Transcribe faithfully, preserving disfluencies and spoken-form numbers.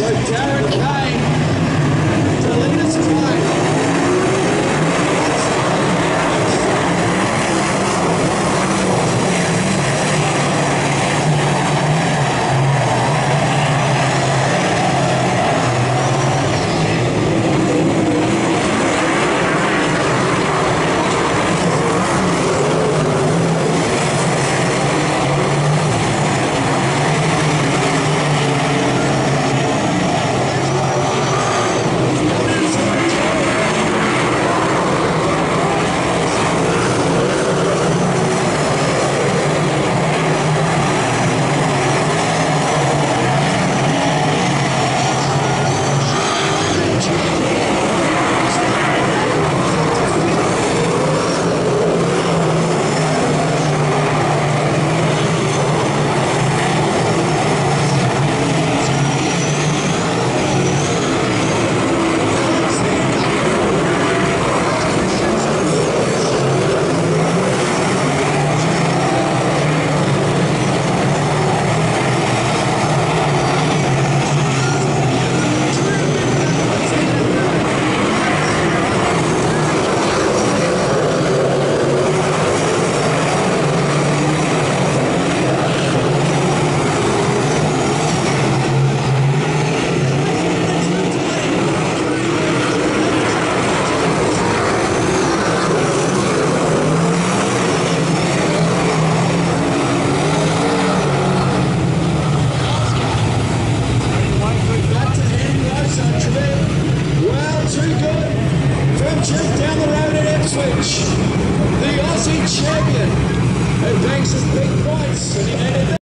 So Darren Kane to lead us away. Just down the road at Ipswich, the Aussie champion, who banks his big points and he needed